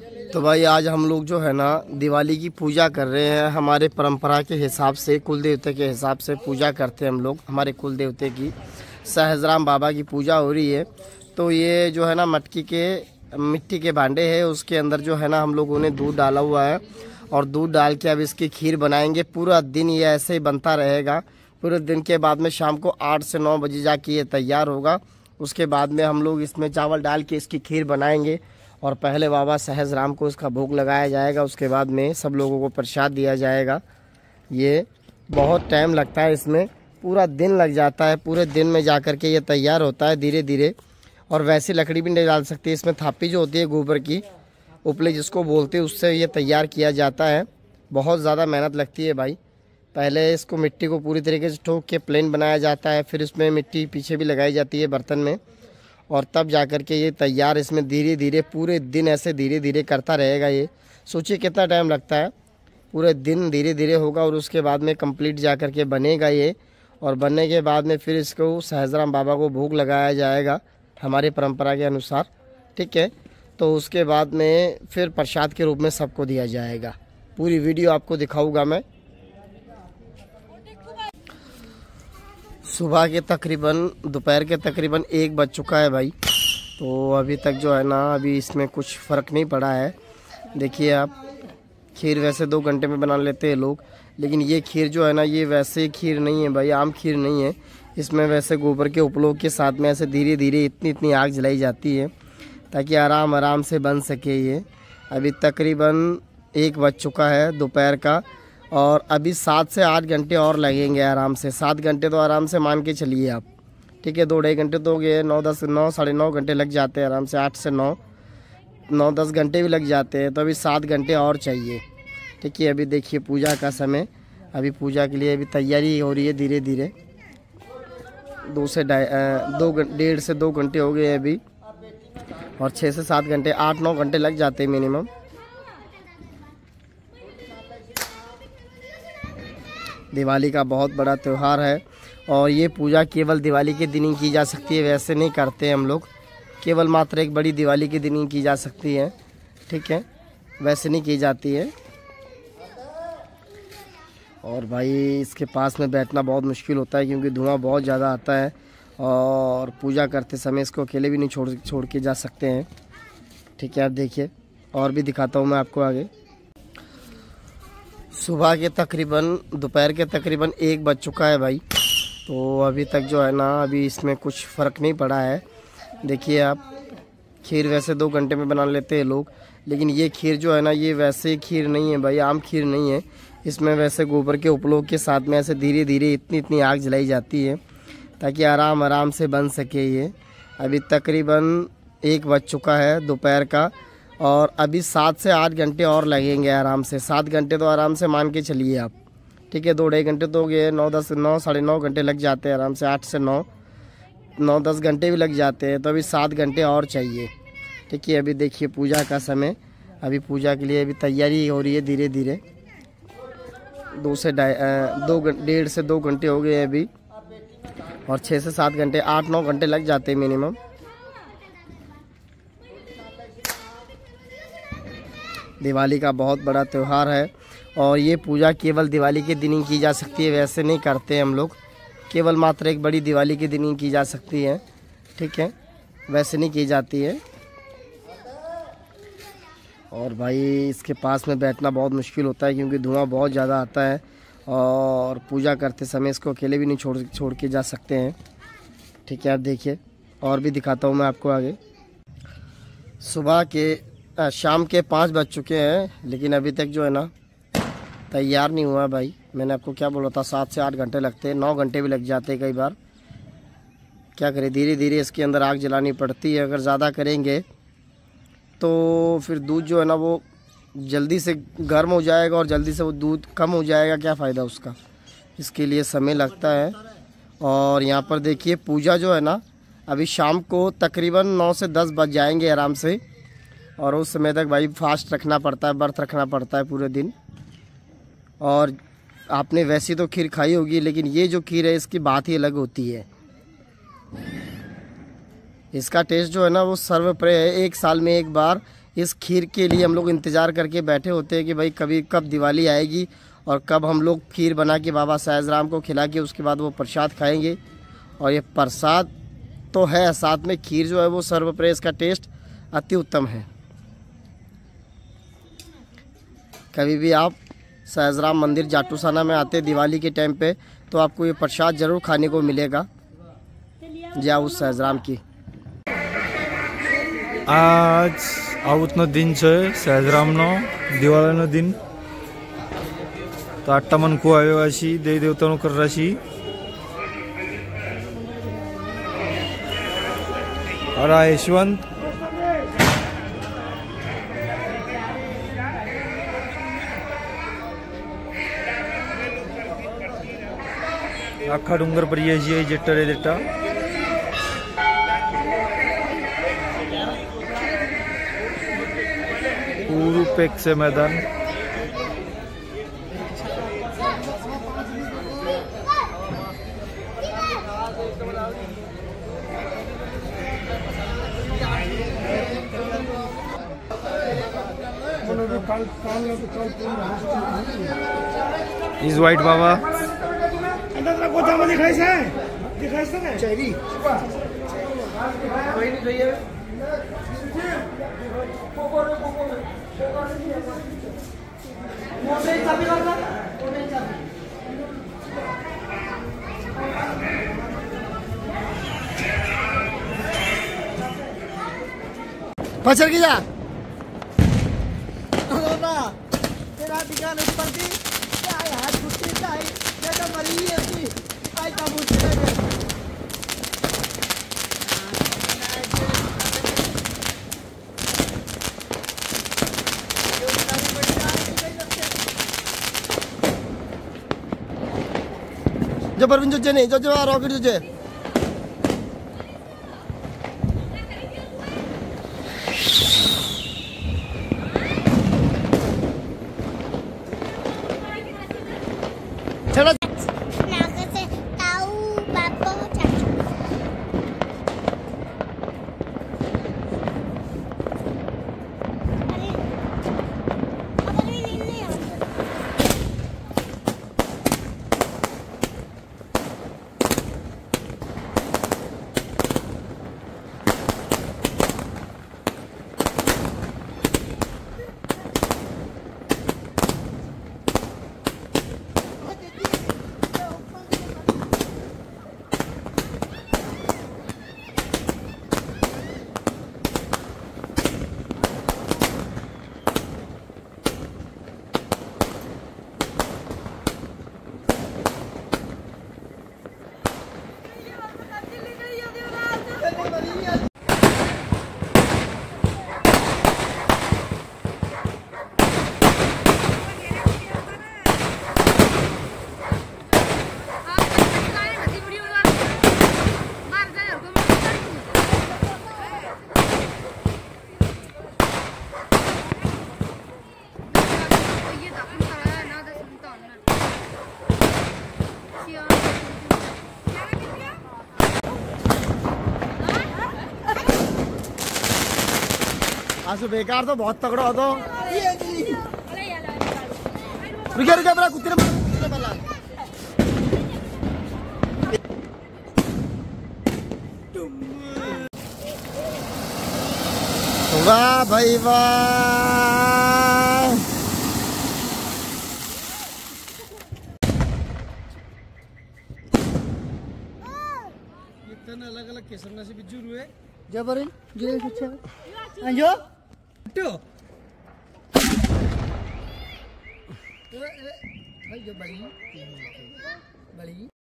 तो भाई आज हम लोग जो है ना दिवाली की पूजा कर रहे हैं। हमारे परंपरा के हिसाब से, कुल देवते के हिसाब से पूजा करते हैं हम लोग। हमारे कुल देवते की सहजराम बाबा की पूजा हो रही है। तो ये जो है ना मिट्टी के भांडे हैं, उसके अंदर जो है ना हम लोगों ने दूध डाला हुआ है और दूध डाल के अब इसकी खीर बनाएंगे। पूरा दिन ये ऐसे ही बनता रहेगा। पूरे दिन के बाद में शाम को 8 से 9 बजे जाके ये तैयार होगा। उसके बाद में हम लोग इसमें चावल डाल के इसकी खीर बनाएंगे और पहले बाबा सहजराम को इसका भोग लगाया जाएगा। उसके बाद में सब लोगों को प्रसाद दिया जाएगा। ये बहुत टाइम लगता है, इसमें पूरा दिन लग जाता है। पूरे दिन में जा कर के ये तैयार होता है धीरे धीरे। और वैसी लकड़ी भी नहीं डाल सकती, इसमें थापी जो होती है गोबर की, उपले जिसको बोलते हैं, उससे ये तैयार किया जाता है। बहुत ज़्यादा मेहनत लगती है भाई। पहले इसको मिट्टी को पूरी तरीके से ठोक के प्लेन बनाया जाता है, फिर इसमें मिट्टी पीछे भी लगाई जाती है बर्तन में, और तब जा कर के ये तैयार। इसमें धीरे धीरे पूरे दिन ऐसे धीरे धीरे करता रहेगा। ये सोचिए कितना टाइम लगता है। पूरे दिन धीरे धीरे होगा और उसके बाद में कंप्लीट जा कर के बनेगा ये। और बनने के बाद में फिर इसको सहजराम बाबा को भोग लगाया जाएगा हमारी परंपरा के अनुसार, ठीक है। तो उसके बाद में फिर प्रसाद के रूप में सबको दिया जाएगा। पूरी वीडियो आपको दिखाऊंगा मैं। सुबह के तकरीबन दोपहर के तकरीबन 1 बज चुका है भाई। तो अभी तक जो है ना अभी इसमें कुछ फ़र्क नहीं पड़ा है। देखिए आप, खीर वैसे 2 घंटे में बना लेते हैं लोग, लेकिन ये खीर जो है ना ये वैसे खीर नहीं है भाई, आम खीर नहीं है। इसमें वैसे गोबर के उपलों के साथ में ऐसे धीरे धीरे इतनी आग जलाई जाती है ताकि आराम से बन सके ये। अभी तकरीबन 1 बज चुका है दोपहर का और अभी 7 से 8 घंटे और लगेंगे आराम से। 7 घंटे तो आराम से मान के चलिए आप, ठीक है। 2 ढाई घंटे तो हो गए, 9 साढ़े 9 घंटे लग जाते हैं आराम से। 8 से 9 10 घंटे भी लग जाते हैं। तो अभी 7 घंटे और चाहिए, ठीक है। अभी देखिए पूजा का समय, अभी पूजा के लिए अभी तैयारी हो रही है धीरे धीरे। 1.5 से 2 घंटे हो गए अभी, और 6 से 7 घंटे, 8-9 घंटे लग जाते हैं मिनिमम। दिवाली का बहुत बड़ा त्यौहार है और ये पूजा केवल दिवाली के दिन ही की जा सकती है। वैसे नहीं करते हम लोग, केवल मात्र एक बड़ी दिवाली के दिन ही की जा सकती है, ठीक है। वैसे नहीं की जाती है। और भाई इसके पास में बैठना बहुत मुश्किल होता है क्योंकि धुआं बहुत ज़्यादा आता है और पूजा करते समय इसको अकेले भी नहीं छोड़ के जा सकते हैं, ठीक है। आप देखिए और भी दिखाता हूँ मैं आपको आगे। सुबह के तकरीबन दोपहर के तकरीबन 1 बज चुका है भाई। तो अभी तक जो है ना अभी इसमें कुछ फ़र्क नहीं पड़ा है। देखिए आप, खीर वैसे 2 घंटे में बना लेते हैं लोग, लेकिन ये खीर जो है ना ये वैसे खीर नहीं है भाई, आम खीर नहीं है। इसमें वैसे गोबर के उपलों के साथ में ऐसे धीरे धीरे इतनी आग जलाई जाती है ताकि आराम से बन सके ये। अभी तकरीबन 1 बज चुका है दोपहर का और अभी 7 से 8 घंटे और लगेंगे आराम से। 7 घंटे तो आराम से मान के चलिए आप, ठीक है। 2 ढाई घंटे तो हो गए, 9 साढ़े 9 घंटे लग जाते हैं आराम से। 8 से 9 10 घंटे भी लग जाते हैं। तो अभी 7 घंटे और चाहिए, ठीक है। अभी देखिए पूजा का समय, अभी पूजा के लिए अभी तैयारी हो रही है धीरे धीरे। 1.5 से 2 घंटे हो गए अभी, और 6 से 7 घंटे, 8-9 घंटे लग जाते हैं मिनिमम। दिवाली का बहुत बड़ा त्यौहार है और ये पूजा केवल दिवाली के दिन ही की जा सकती है। वैसे नहीं करते हम लोग, केवल मात्र एक बड़ी दिवाली के दिन ही की जा सकती है, ठीक है। वैसे नहीं की जाती है। और भाई इसके पास में बैठना बहुत मुश्किल होता है क्योंकि धुआं बहुत ज़्यादा आता है और पूजा करते समय इसको अकेले भी नहीं छोड़ के जा सकते हैं, ठीक है। आप देखिए और भी दिखाता हूँ मैं आपको आगे। शाम के 5 बज चुके हैं, लेकिन अभी तक जो है ना तैयार नहीं हुआ भाई। मैंने आपको क्या बोला था, 7 से 8 घंटे लगते हैं, 9 घंटे भी लग जाते हैं कई बार। क्या करें, धीरे धीरे इसके अंदर आग जलानी पड़ती है। अगर ज़्यादा करेंगे तो फिर दूध जो है ना वो जल्दी से गर्म हो जाएगा और जल्दी से वो दूध कम हो जाएगा। क्या फ़ायदा उसका, इसके लिए समय लगता है। और यहाँ पर देखिए पूजा जो है ना अभी शाम को तकरीबन 9 से 10 बज जाएंगे आराम से। और उस समय तक भाई फास्ट रखना पड़ता है, व्रत रखना पड़ता है पूरे दिन। और आपने वैसी तो खीर खाई होगी, लेकिन ये जो खीर है इसकी बात ही अलग होती है। इसका टेस्ट जो है ना वो सर्वप्रिय है। 1 साल में 1 बार इस खीर के लिए हम लोग इंतज़ार करके बैठे होते हैं कि भाई कब दिवाली आएगी और कब हम लोग खीर बना के बाबा साहेज़राम को खिला के उसके बाद वो प्रसाद खाएंगे। और ये प्रसाद तो है, साथ में खीर जो है वो सर्वप्रिय, इसका टेस्ट अति उत्तम है। कभी भी आप साहेज़राम मंदिर जाटूसाना में आते दिवाली के टाइम पे तो आपको ये प्रसाद ज़रूर खाने को मिलेगा। जय उस साहेज़राम की। आज आवतनो दिन छे साहेज़रामनो दिवाळीनो दिन। तो 8 मनकू આવ્યો છે દેવી દેવતાનું कर राशि और यशवंत आखा डूंगर पर ये जेट्टा रे जेट्टा पूरू पेक से मैदान इज वाइट बाबा पचर की जा तेरा टिका नहीं पड़ती क्या यार छुट्टी चाहिए ये तो मरी है इसकी आई का मुझे जो परवीन जो नहीं जो रॉकेट जो चलो आंसू बेकार तो बहुत तगड़ा हो तो रुकिए रुकिए मेरा कुत्ते ने वाह भाई वाह इतना अलग अलग किस्म से बिजू हुए जबरन जे अच्छा अंजो भाई जो बड़ी